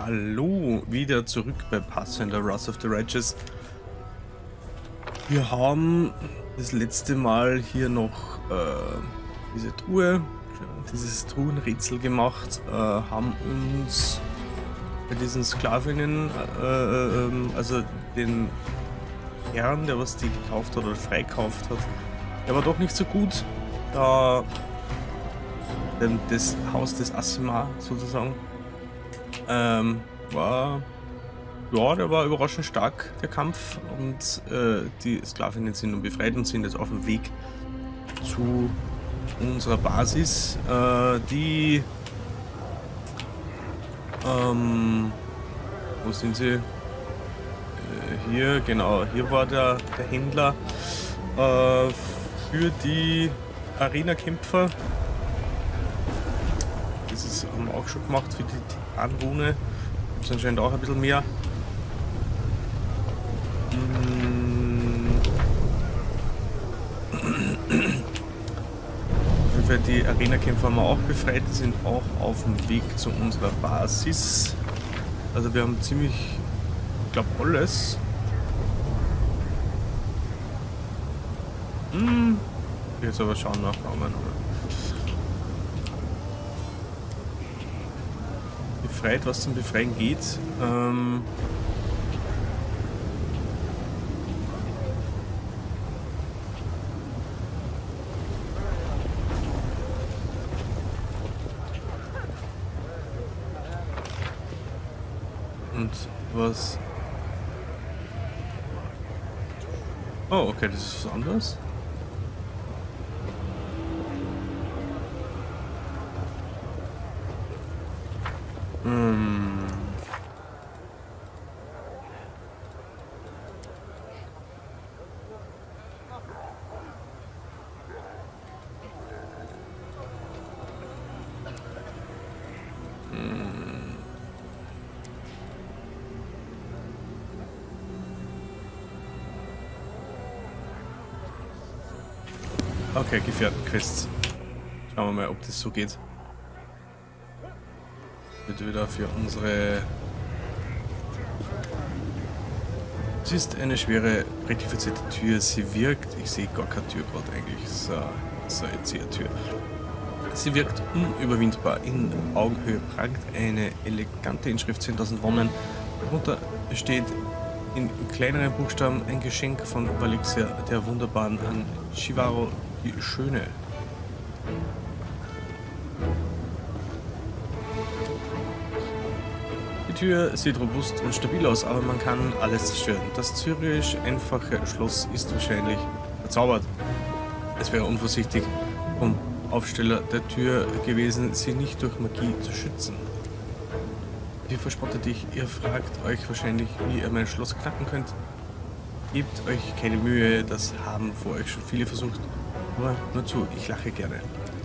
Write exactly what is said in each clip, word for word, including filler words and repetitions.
Hallo, wieder zurück bei Pathfinder Wrath of the Righteous. Wir haben das letzte Mal hier noch äh, diese Truhe, dieses Truhenrätsel gemacht, äh, haben uns bei diesen Sklavinnen, äh, äh, also den Herrn, der was die gekauft hat oder freikauft hat, der war doch nicht so gut, da das Haus des Aasimar sozusagen ähm, war, ja, der war überraschend stark, der Kampf, und äh, die Sklavinnen sind nun befreit und sind jetzt auf dem Weg zu unserer Basis, äh, die, ähm, wo sind sie? Äh, hier, genau, hier war der, der Händler äh, für die Arena-Kämpfer. Das ist, haben wir auch schon gemacht für die Titanrune. Gibt es anscheinend auch ein bisschen mehr. Hm. Auf jeden Fall die Arena-Kämpfer haben wir auch befreit. Die sind auch auf dem Weg zu unserer Basis. Also wir haben ziemlich, ich glaube, alles. Hm. Jetzt aber schauen nach Namen. Befreit, was zum Befreien geht. Ähm Und was? Oh, okay, das ist was anderes. Hm. Hm. Okay, Gefährtenquests. Schauen wir mal, ob das so geht. Bitte wieder für unsere. Es ist eine schwere, rektifizierte Tür. Sie wirkt. Ich sehe gar keine Tür gerade eigentlich. So, so jetzt hier eine Tür. Sie wirkt unüberwindbar. In Augenhöhe prangt eine elegante Inschrift zehntausend Wonnen. Darunter steht in kleineren Buchstaben ein Geschenk von Valixia, der Wunderbaren, an Shivaro, die Schöne. Die Tür sieht robust und stabil aus, aber man kann alles zerstören. Das zyrisch einfache Schloss ist wahrscheinlich verzaubert. Es wäre unvorsichtig vom Aufsteller der Tür gewesen, sie nicht durch Magie zu schützen. Ihr verspottet dich, ihr fragt euch wahrscheinlich, wie ihr mein Schloss knacken könnt. Gebt euch keine Mühe, das haben vor euch schon viele versucht. Nur, nur zu, ich lache gerne.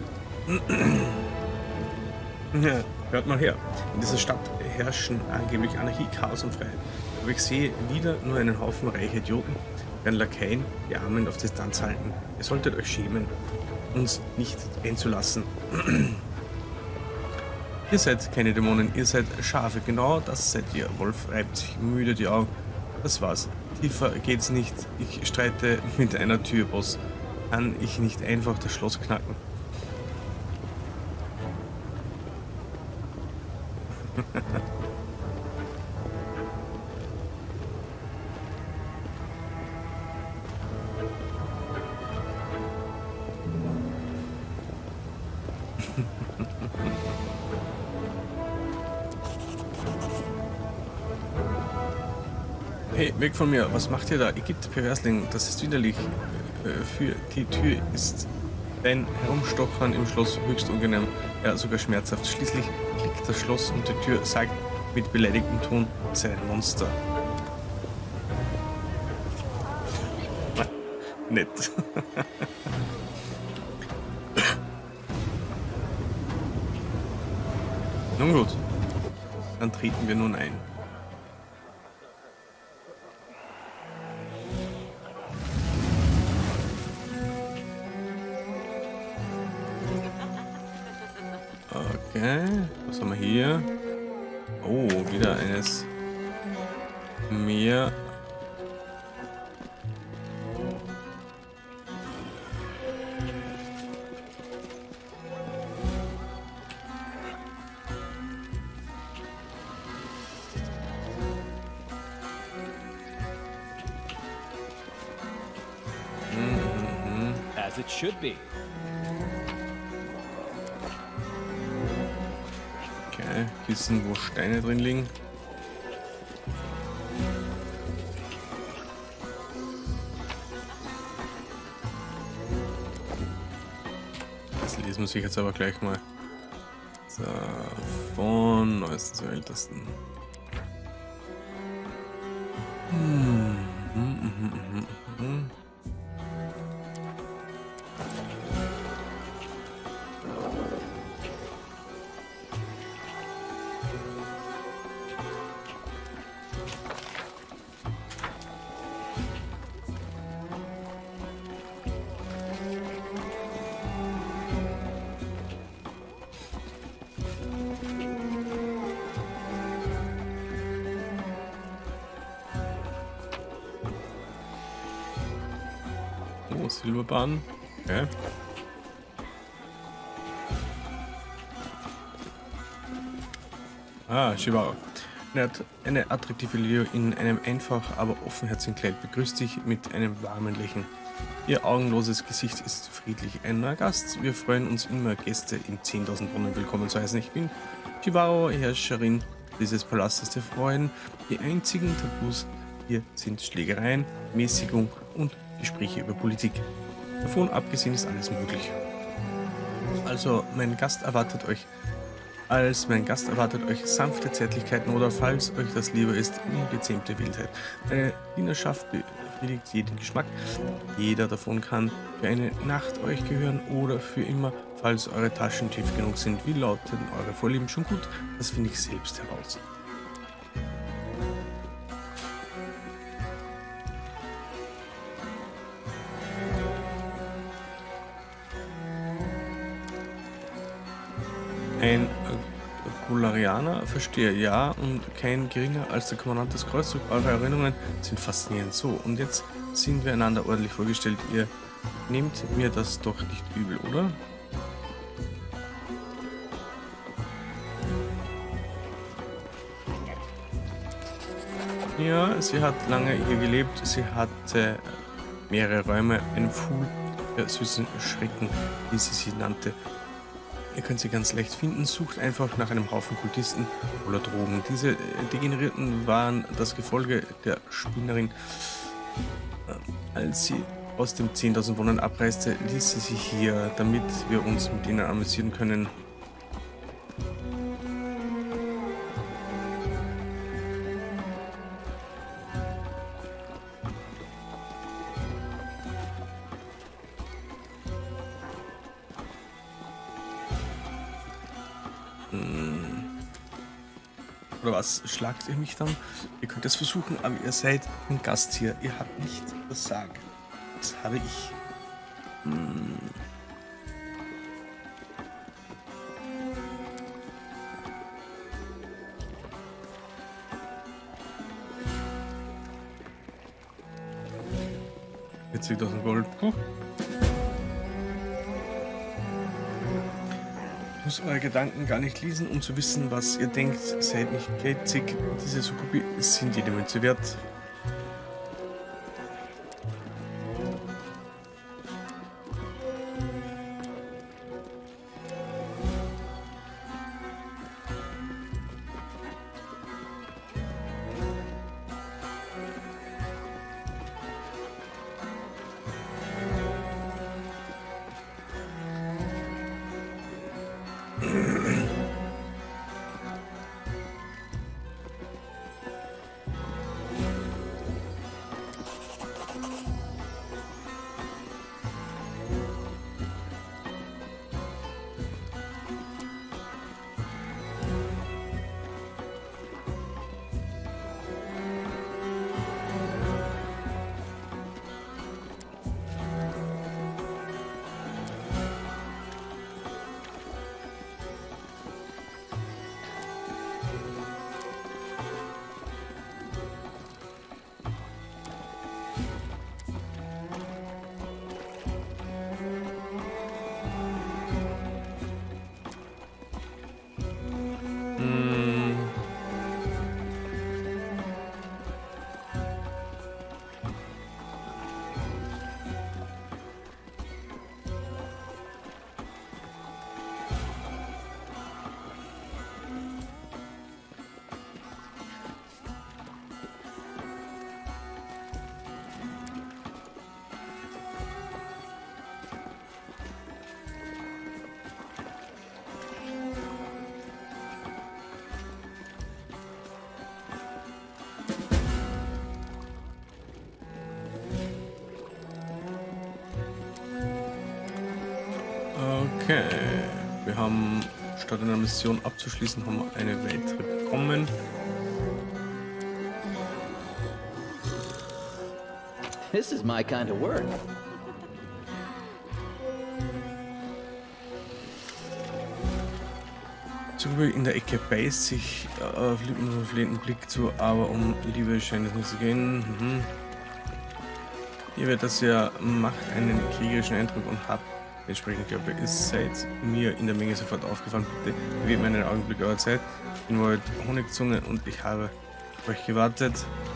Ja, hört mal her. In dieser Stadt herrschen angeblich Anarchie, Chaos und Freiheit. Aber ich sehe wieder nur einen Haufen reicher Idioten, deren Lakaien die Armen auf Distanz halten. Ihr solltet euch schämen, uns nicht einzulassen. Ihr seid keine Dämonen, ihr seid Schafe. Genau das seid ihr. Wolf reibt sich müde die Augen. Das war's. Tiefer geht's nicht. Ich streite mit einer Tür, Boss. Kann ich nicht einfach das Schloss knacken? Hey, weg von mir, was macht ihr da? Igitt, Perversling, das ist widerlich. Für die Tür ist dein Herumstochern im Schloss höchst unangenehm, ja sogar schmerzhaft. Schließlich klickt das Schloss und die Tür sagt mit beleidigtem Ton, sei ein Monster. Nett. Nun gut, dann treten wir nun ein. Okay, was haben wir hier? Oh, wieder eines mehr. Mhm. As it should be. Okay, Kissen, wo Steine drin liegen. Das lesen wir sich jetzt aber gleich mal. So, von neuesten zu ältesten. Hm. Mhm, mhm, mhm, mhm. Oh, Silberbahn. Okay. Ah, Shibao. Eine, att- eine attraktive Leo in einem einfach, aber offenherzigen Kleid begrüßt dich mit einem warmen Lächeln. Ihr augenloses Gesicht ist friedlich. Ein neuer Gast. Wir freuen uns immer, Gäste im zehntausend Brunnen willkommen zu heißen. Ich bin Shibao, Herrscherin dieses Palastes der Freuden. Die einzigen Tabus hier sind Schlägereien, Mäßigung und Gespräche über Politik. Davon abgesehen ist alles möglich. Also, mein Gast erwartet euch Als mein Gast erwartet euch sanfte Zärtlichkeiten oder, falls euch das lieber ist, ungezähmte Wildheit. Eine Dienerschaft befriedigt jeden Geschmack. Jeder davon kann für eine Nacht euch gehören oder für immer, falls eure Taschen tief genug sind. Wie lauten eure Vorlieben? Schon gut, das finde ich selbst heraus. Ein Kularianer, verstehe, ja, und kein geringer als der Kommandant des Kreuzzugs. Eure Erinnerungen sind faszinierend. So, und jetzt sind wir einander ordentlich vorgestellt. Ihr nehmt mir das doch nicht übel, oder? Ja, sie hat lange hier gelebt. Sie hatte mehrere Räume, einen Pfuhl der süßen Schrecken, wie sie sie nannte. Ihr könnt sie ganz leicht finden, sucht einfach nach einem Haufen Kultisten oder Drogen. Diese Degenerierten waren das Gefolge der Spinnerin. Als sie aus dem zehntausend Brunnen abreiste, ließ sie sich hier, damit wir uns mit ihnen amüsieren können. Oder was? Schlagt ihr mich dann? Ihr könnt es versuchen, aber ihr seid ein Gast hier. Ihr habt nicht das Sagen. Das habe ich. Hm. vierzigtausend Gold. Puh. Ich muss eure Gedanken gar nicht lesen, um zu wissen, was ihr denkt. Seid nicht geizig. Diese Sukubi sind jede Münze wert. Okay. Wir haben, statt einer Mission abzuschließen, haben wir eine weitere bekommen. This is my kind of work. Zugebe in der Ecke beißt sich äh, flieht mir so einen flehenden Blick zu, aber um Liebe scheint es nicht zu gehen. Mhm. Ihr werdet das ja, macht einen kriegerischen Eindruck und habt entsprechend, glaube ich, ist seid mir in der Menge sofort aufgefallen. Bitte gebt mir einen Augenblick eurer Zeit. Ich bin heute Honigzunge und ich habe auf euch gewartet.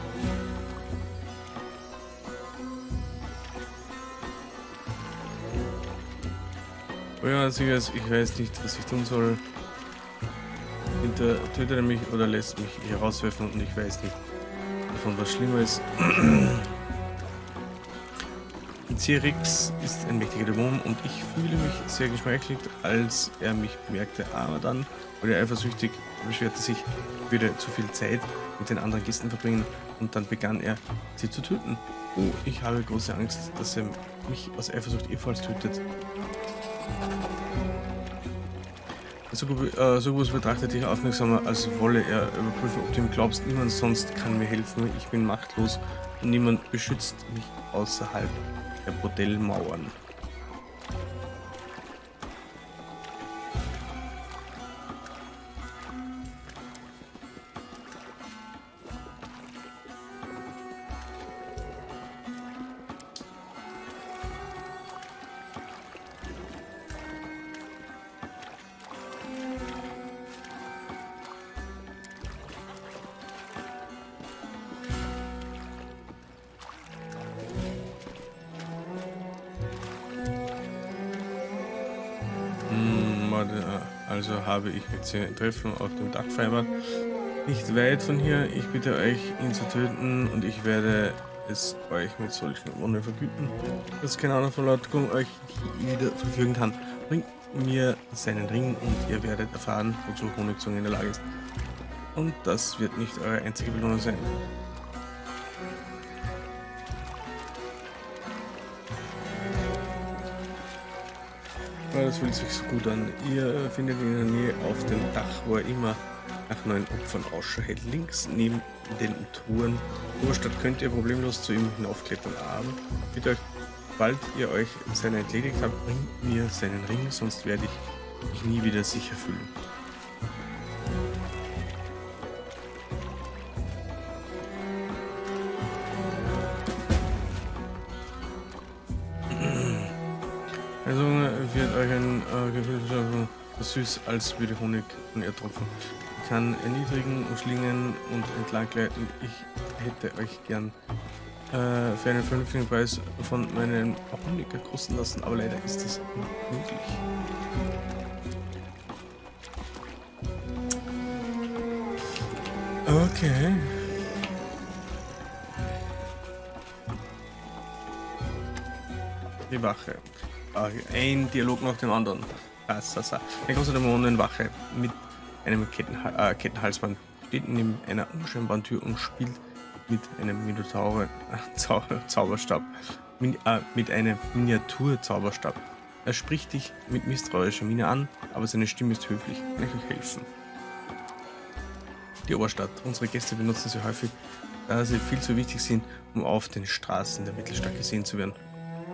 Oh ja, sicher, ich weiß nicht, was ich tun soll. Hinter tötet er mich oder lässt mich hier rauswerfen und ich weiß nicht, davon was schlimmer ist. Cyrix ist ein mächtiger Dämon und ich fühle mich sehr geschmeichelt, als er mich bemerkte, aber dann wurde er eifersüchtig, beschwerte sich, ich würde zu viel Zeit mit den anderen Gästen verbringen und dann begann er, sie zu töten. Oh, ich habe große Angst, dass er mich aus Eifersucht ebenfalls tötet. Succubus äh, Succubus betrachtet dich aufmerksamer, als wolle er überprüfen, ob du ihm glaubst. Niemand sonst kann mir helfen, ich bin machtlos und niemand beschützt mich außerhalb der Bordellmauern. Also habe ich mit sie ein Treffen auf dem Dach vereinbart. Nicht weit von hier. Ich bitte euch, ihn zu töten und ich werde es euch mit solchen Wunden vergüten, dass keine andere Verleugnung euch wieder verfügen kann. Bringt mir seinen Ring und ihr werdet erfahren, wozu Honigzunge in der Lage ist. Und das wird nicht eure einzige Belohnung sein. Das fühlt sich so gut an. Ihr findet ihn in der Nähe auf dem Dach, wo er immer nach neuen Opfern Ausschau hält. Links neben den Touren. Oberstadt könnt ihr problemlos zu ihm hinaufklettern. Aber bitte euch, bald ihr euch seiner entledigt habt, bringt mir seinen Ring, sonst werde ich mich nie wieder sicher fühlen. Also wird euch ein äh, Gefühl so süß, als würde Honig von ihr tropfen. Ich kann erniedrigen, umschlingen und entlangleiten. Ich hätte euch gern äh, für einen vernünftigen Preis von meinem Honig kosten lassen, aber leider ist es nicht möglich. Okay. Die Wache. Ein Dialog nach dem anderen. Eine große Dämonenwache mit einem Kettenha äh, Kettenhalsband steht neben einer unscheinbaren Tür und spielt mit einem Minotaur äh, Zau Zauberstab. Min äh, mit einem Miniatur-Zauberstab. Er spricht dich mit misstrauischer Miene an, aber seine Stimme ist höflich. Kann ich euch helfen? Die Oberstadt. Unsere Gäste benutzen sie häufig, da sie viel zu wichtig sind, um auf den Straßen der Mittelstadt gesehen zu werden.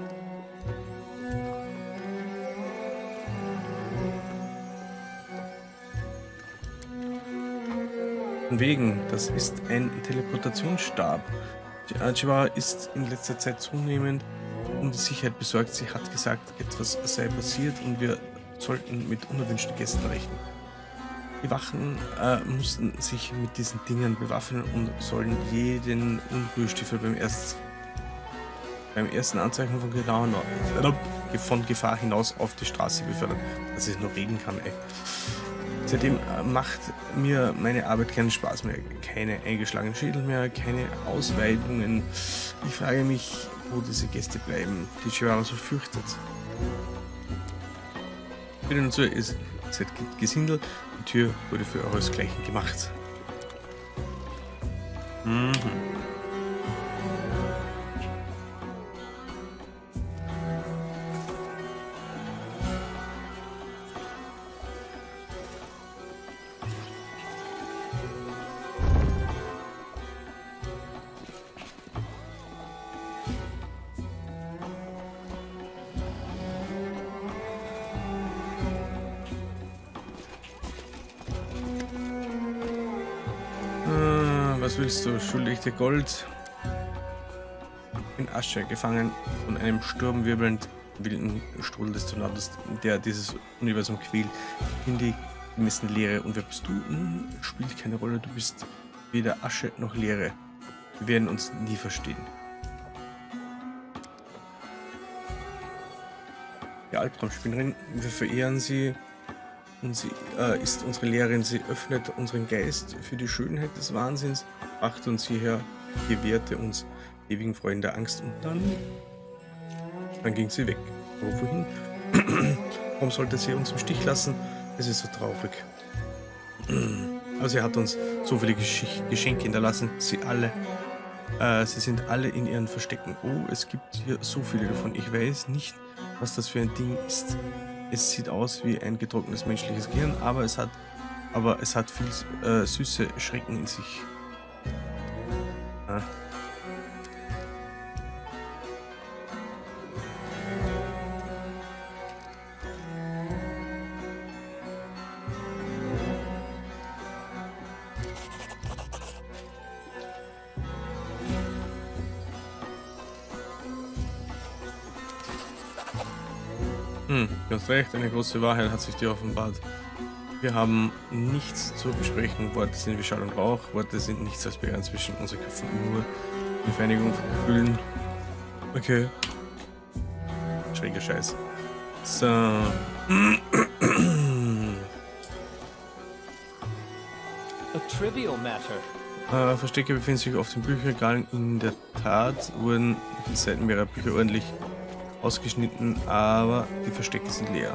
Von wegen, das ist ein Teleportationsstab. Chihuahua ist in letzter Zeit zunehmend um die Sicherheit besorgt. Sie hat gesagt, etwas sei passiert und wir sollten mit unerwünschten Gästen rechnen. Die Wachen äh, mussten sich mit diesen Dingen bewaffnen und sollen jeden Unruhestifter beim, erst, beim ersten Anzeichen von Gefahr, von Gefahr hinaus auf die Straße befördern, dass ich noch reden kann. Ey. Seitdem macht mir meine Arbeit keinen Spaß mehr. Keine eingeschlagenen Schädel mehr, keine Ausweidungen. Ich frage mich, wo diese Gäste bleiben, die Chihuahua so fürchtet. Bitte und so, ihr seid Gesindel. Die Tür wurde für euresgleichen gemacht. Mhm. Was willst du? Schulde ich dir Gold? In Asche, gefangen von einem sturmwirbelnd wilden Strudel des Tornados, der dieses Universum quält, in die gemessen Leere. Und wer bist du? Hm, spielt keine Rolle, du bist weder Asche noch Leere. Wir werden uns nie verstehen. Die Albtraumspinnerin, wir verehren sie und sie äh, ist unsere Lehrerin. Sie öffnet unseren Geist für die Schönheit des Wahnsinns, brachte uns hierher, gewährte uns ewigen Freuden der Angst und dann, dann ging sie weg. Wo, wohin? Warum sollte sie uns im Stich lassen? Es ist so traurig. Aber sie hat uns so viele Gesch Geschenke hinterlassen. Sie alle, äh, sie sind alle in ihren Verstecken. Oh, es gibt hier so viele davon. Ich weiß nicht, was das für ein Ding ist. Es sieht aus wie ein getrocknetes menschliches Gehirn, aber es hat, aber es hat viel äh, süße Schrecken in sich. Ah. Hm, du hast recht, eine große Wahrheit hat sich dir offenbart. Wir haben nichts zu besprechen. Worte sind wie Schall und Rauch. Worte sind nichts als Barrieren zwischen unseren Köpfen, nur die Vereinigung von Gefühlen. Okay. Schräger Scheiß. So. A trivial matter. Äh, Verstecke befinden sich auf den Bücherregalen. In der Tat wurden die Seiten mehrerer Bücher ordentlich ausgeschnitten, aber die Verstecke sind leer.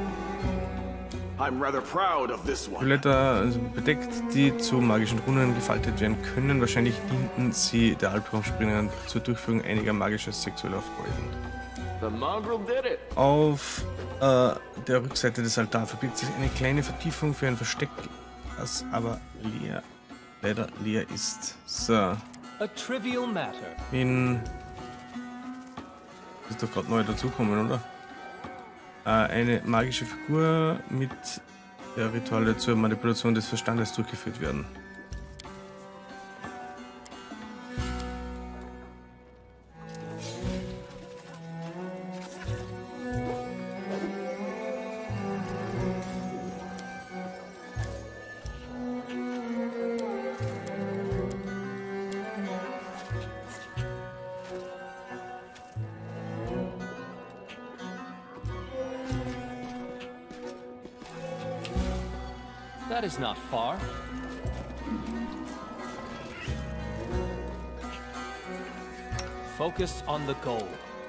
I'm rather proud of this Die one. Blätter also bedeckt, die zu magischen Runen gefaltet werden können. Wahrscheinlich dienten sie der Albtraumspringerin zur Durchführung einiger magischer sexueller Freuden. The mongrel did it. Auf äh, der Rückseite des Altars verbirgt sich eine kleine Vertiefung für ein Versteck, das aber leer, leider leer ist. So, A trivial matter. in... ist doch gerade neu dazukommen, oder? Äh, eine magische Figur mit der Rituale zur Manipulation des Verstandes durchgeführt werden. That is not far. Focus on the goal.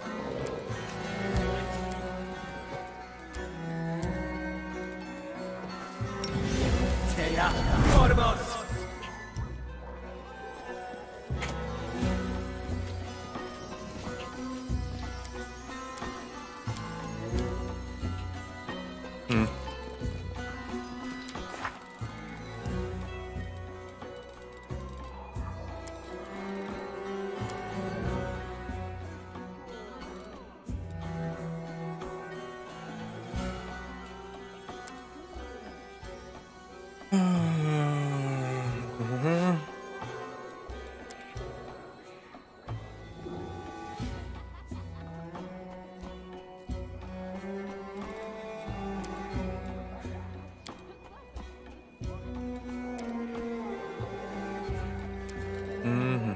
Hm. Mhm. Mhm.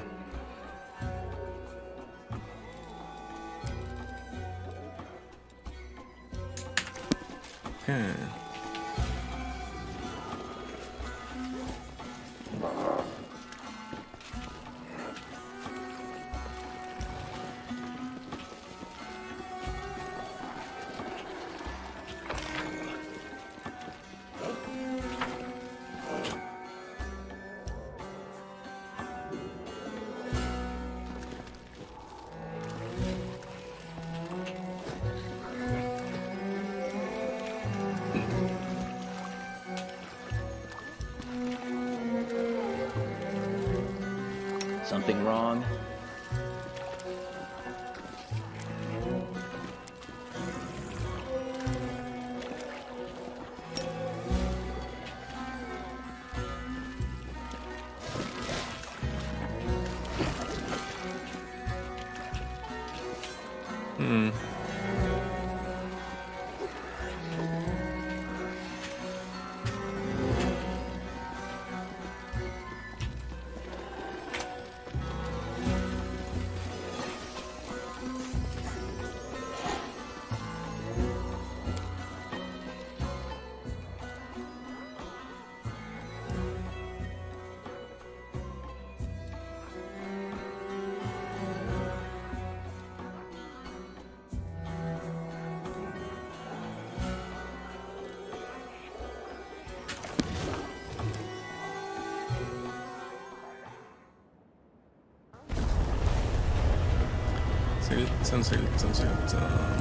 Okay. Something wrong? Seltsam, seltsam, seltsam.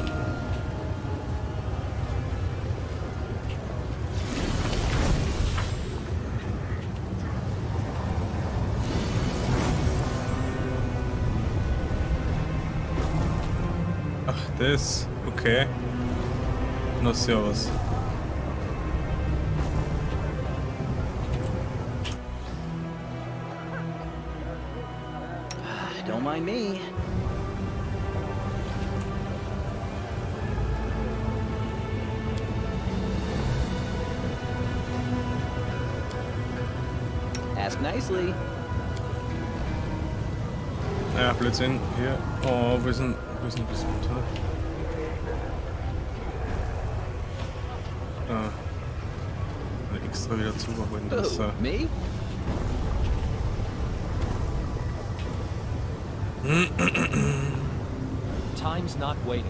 Ach, das, okay. Na, servus. Don't mind me. Ask nicely. Naja, Blödsinn. Hier. Oh, wir sind, wir sind bis runter. Ah. Extra wieder zu, aber in das. Oh, me? Time's not waiting.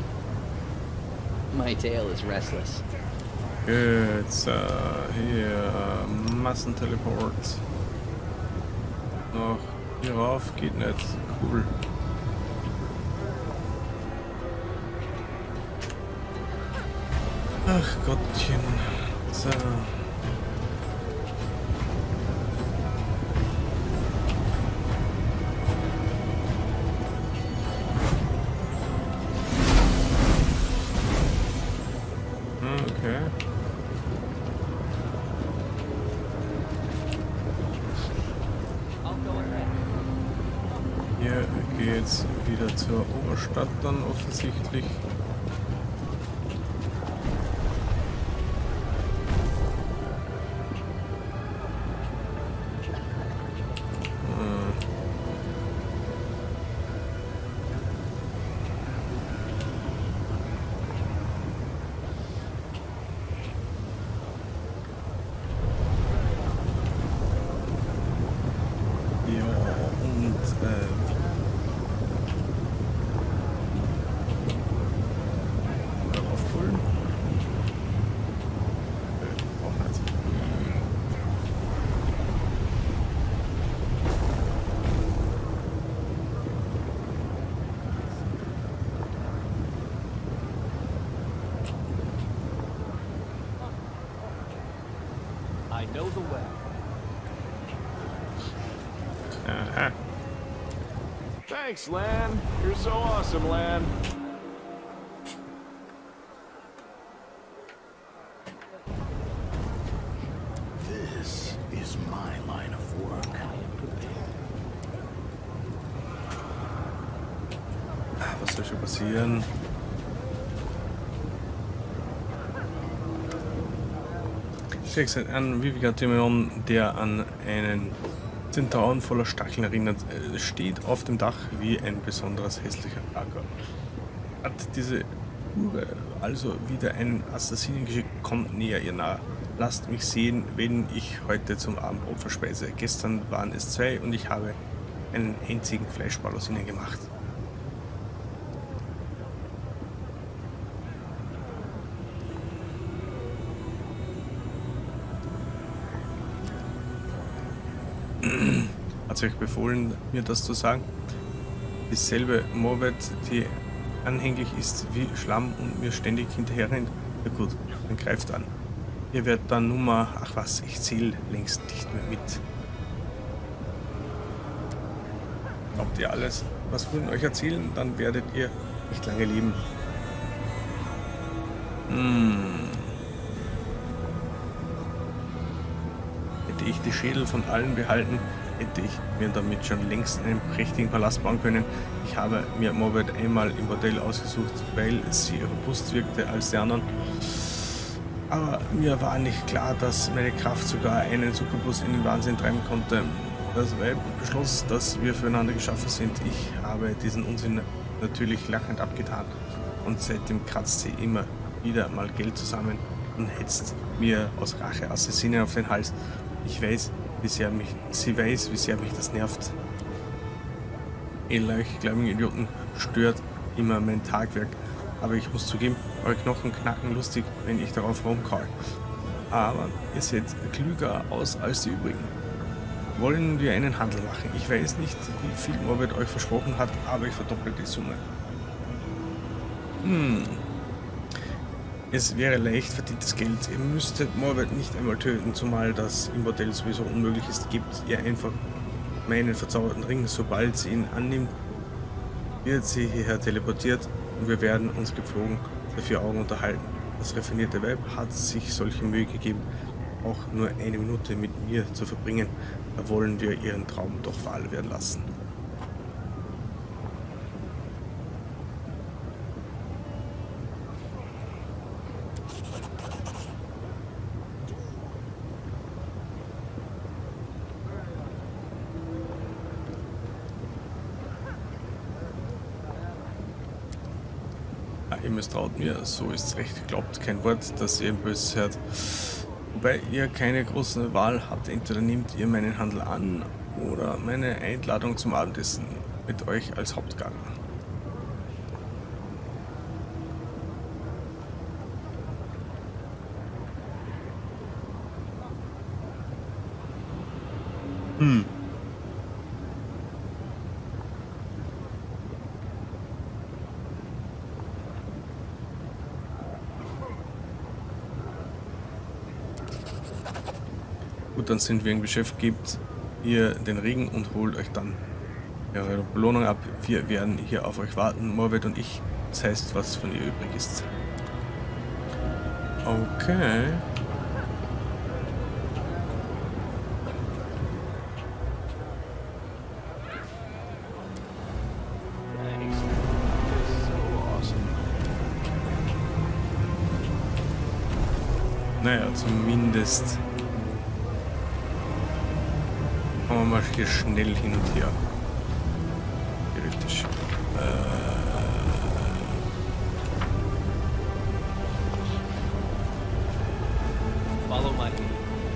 My tail is restless. Jetzt, äh, hier, Massenteleport. Noch hier rauf, geht nicht. Cool. Ach Gottchen. So. Okay. Hier geht's wieder zur Oberstadt dann offensichtlich. I know the way. Aha. Thanks, Lan. You're so awesome, Lan. This is my line of work. Was soll schon passieren? Schickst ein Vivica Thymeon, der an einen Zentauren voller Stacheln erinnert, steht auf dem Dach wie ein besonderes hässlicher Acker. Hat diese Hure also wieder einen Assassinen geschickt? Kommt näher ihr nahe. Lasst mich sehen, wen ich heute zum Abendbrot verspeise. Gestern waren es zwei und ich habe einen einzigen Fleischball aus ihnen gemacht. Hat sie euch befohlen, mir das zu sagen? Dieselbe Morbid, die anhänglich ist wie Schlamm und mir ständig hinterherrennt? Ja gut, dann greift an. Ihr werdet dann Nummer, ach was, ich zähle längst nicht mehr mit. Glaubt ihr alles, was Hunden euch erzählen, dann werdet ihr nicht lange leben. Hm. Hätte ich die Schädel von allen behalten, hätte ich mir damit schon längst einen prächtigen Palast bauen können. Ich habe mir Morbid einmal im Bordell ausgesucht, weil sie robust wirkte als die anderen. Aber mir war nicht klar, dass meine Kraft sogar einen Succubus in den Wahnsinn treiben konnte. Das Weib beschloss, dass wir füreinander geschaffen sind. Ich habe diesen Unsinn natürlich lachend abgetan. Und seitdem kratzt sie immer wieder mal Geld zusammen und hetzt mir aus Rache Assassinen auf den Hals. Ich weiß, wie sehr mich, sie weiß, wie sehr mich das nervt. Ehrlich-gläubigen Idioten stört immer mein Tagwerk. Aber ich muss zugeben, eure Knochen knacken lustig, wenn ich darauf rumkaue. Aber ihr seht klüger aus als die übrigen. wollen wir einen Handel machen. Ich weiß nicht, wie viel Morbid euch versprochen hat, aber ich verdoppel die Summe. Hm. Es wäre leicht verdientes Geld. Ihr müsstet Morbid nicht einmal töten, zumal das im Bordell sowieso unmöglich ist. Gebt ihr einfach meinen verzauberten Ring, sobald sie ihn annimmt, wird sie hierher teleportiert und wir werden uns gepflogen für vier Augen unterhalten. Das raffinierte Weib hat sich solche Mühe gegeben, auch nur eine Minute mit mir zu verbringen. Da wollen wir ihren Traum doch wahr werden lassen. Ihr misstraut mir, so ist's recht. Glaubt kein Wort, dass ihr ein Böses hört. Wobei ihr keine große Wahl habt. Entweder nehmt ihr meinen Handel an oder meine Einladung zum Abendessen mit euch als Hauptgang. Hm. Gut, dann sind wir im Geschäft. Gebt ihr den Regen und holt euch dann eure Belohnung ab. Wir werden hier auf euch warten, Morbid und ich. Das heißt, was von ihr übrig ist. Okay. Thanks. This is so awesome. Naja, zumindest kommen wir mal hier schnell hin und her. Theoretisch. Äh Follow my lead.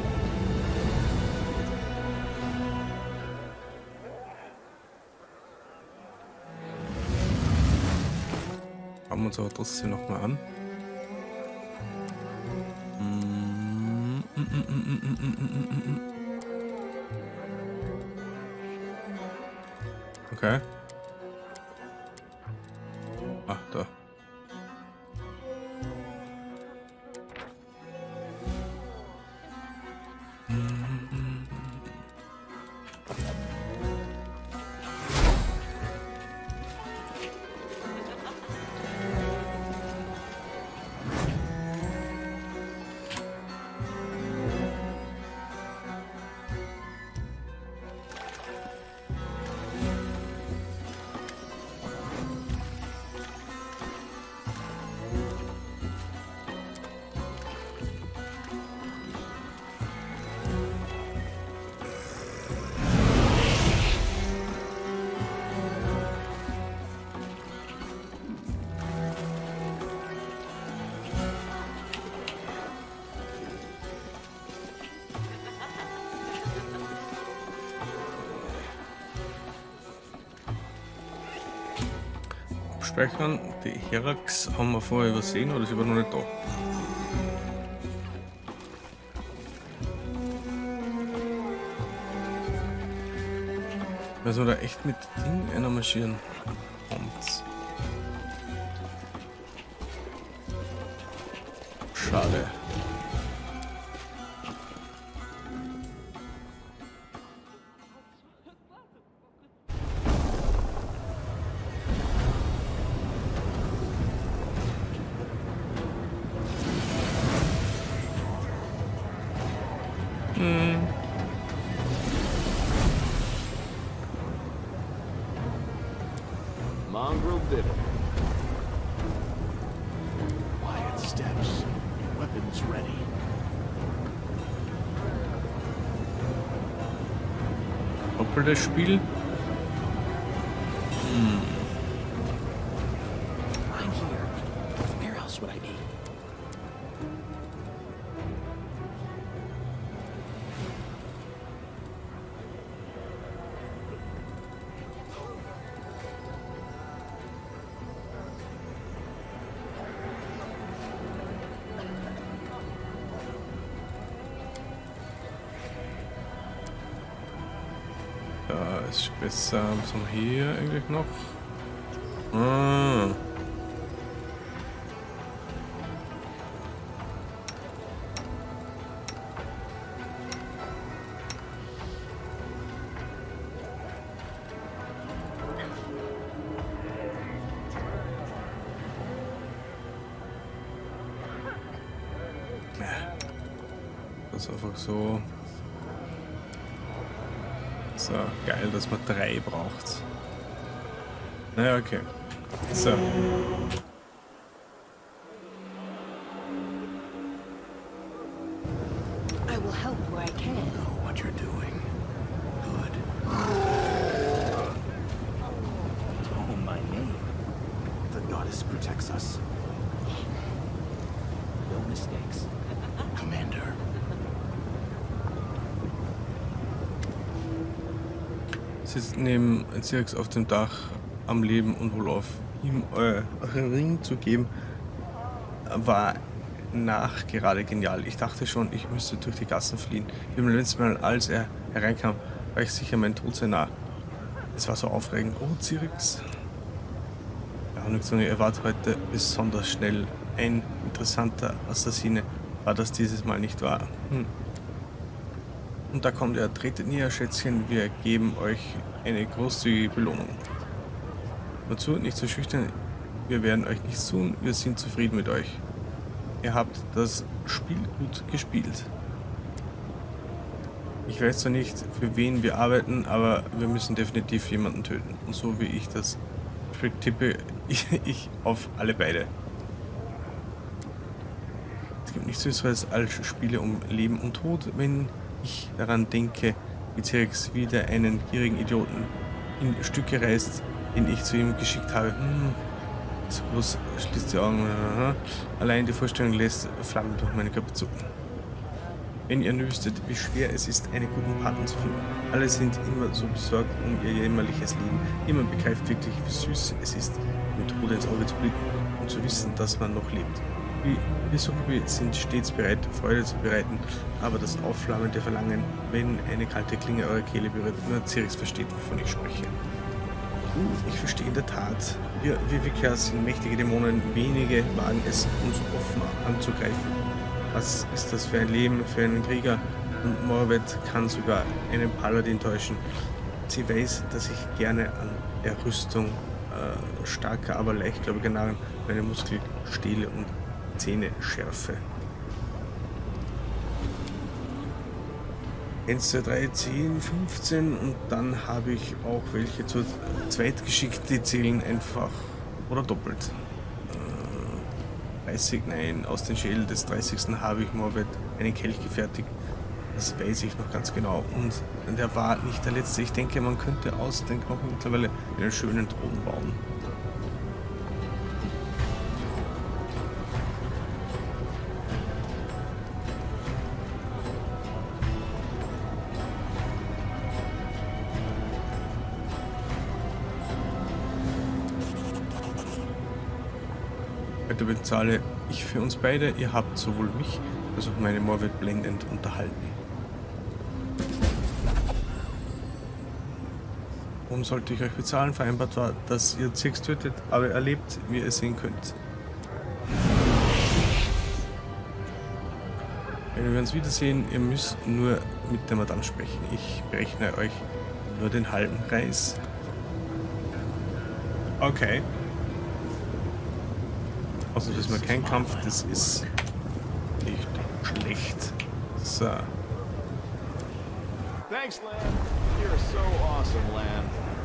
Schauen wir uns aber trotzdem nochmal an. Mm, mm, mm, mm, mm, mm, mm, mm, mm. Okay. Ah, da. Speichern. Die Herax haben wir vorher übersehen oder ist aber noch nicht da? Müssen wir da echt mit Ding einer marschieren? Und schade. Hm. Mongrel did it. Quiet steps. Weapons ready. Doppeltes Spiel. Hm. I'm here. Where else would I be? ist besser. Was haben wir hier eigentlich noch? Ah. Das ist einfach so. So, geil, dass man drei braucht. Naja, okay. So. I will help where I can. Know what you're doing. Good. Oh, my name. The goddess protects us. No mistakes. Commander. Sitzt neben Zirks auf dem Dach am Leben und wohl auf ihm euren Ring zu geben, war nach gerade genial. Ich dachte schon, ich müsste durch die Gassen fliehen. Wie beim letzten Mal, als er hereinkam, war ich sicher, mein Tod sei nah. Es war so aufregend. Oh, Zirks. Ja, und er war heute besonders schnell. Ein interessanter Assassine war das dieses Mal nicht wahr. Hm. Und da kommt er, tretet näher, Schätzchen, wir geben euch eine großzügige Belohnung. Wozu? Nicht so schüchtern, wir werden euch nichts tun, wir sind zufrieden mit euch. Ihr habt das Spiel gut gespielt. Ich weiß zwar nicht, für wen wir arbeiten, aber wir müssen definitiv jemanden töten. Und so wie ich das Spiel tippe, ich, ich auf alle beide. Es gibt nichts Süßeres als Spiele um Leben und Tod, wenn ich daran denke, wie Zirks wieder einen gierigen Idioten in Stücke reißt, den ich zu ihm geschickt habe. Hm. So groß schließt die Augen. Allein die Vorstellung lässt Flammen durch meine Körper zucken. Wenn ihr wüsstet, wie schwer es ist, einen guten Partner zu finden. Alle sind immer so besorgt um ihr jämmerliches Leben. Niemand begreift wirklich, wie süß es ist, dem Tode ins Auge zu blicken und zu wissen, dass man noch lebt. Wir, wir Sukubi sind stets bereit, Freude zu bereiten, aber das aufflammende Verlangen, wenn eine kalte Klinge eure Kehle berührt, nur Zirks versteht, wovon ich spreche. Ich verstehe in der Tat. Wir, wir Wikinger sind mächtige Dämonen, wenige wagen es, uns offen anzugreifen. Was ist das für ein Leben für einen Krieger? Und Morvet kann sogar einen Paladin täuschen. Sie weiß, dass ich gerne an der Rüstung äh, starker, aber leichtgläubiger Narren meine Muskeln stehle und Zähne schärfe. eins, zwei, drei, zehn, fünfzehn und dann habe ich auch welche zu zweitgeschickt, die zählen einfach oder doppelt. Äh, dreißig, nein, aus den Schädel des dreißigsten habe ich Morvet einen Kelch gefertigt. Das weiß ich noch ganz genau. Und der war nicht der letzte. Ich denke, man könnte aus den Knochen mittlerweile einen schönen Thron bauen. Heute bezahle ich für uns beide. Ihr habt sowohl mich als auch meine Morvet blendend unterhalten. Warum sollte ich euch bezahlen? Vereinbart war, dass ihr Zirks tötet, aber er lebt, wie ihr sehen könnt. Wenn wir uns wiedersehen, ihr müsst nur mit der Madame sprechen. Ich berechne euch nur den halben Preis. Okay. Also das ist mal kein Kampf, das ist nicht schlecht. So. Thanks, Lan. You're so awesome, Lan.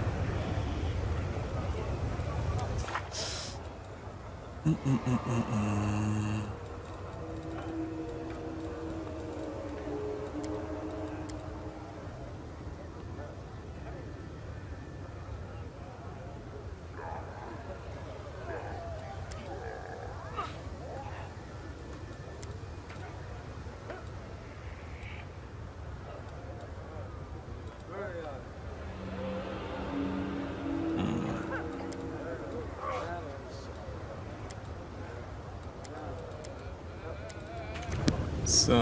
Mm -mm -mm -mm -mm. So.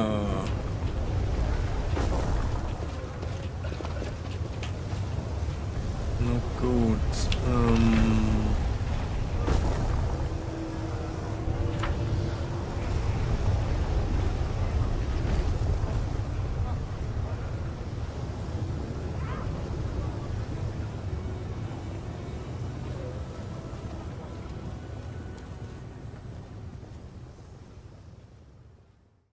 Na gut. Ähm.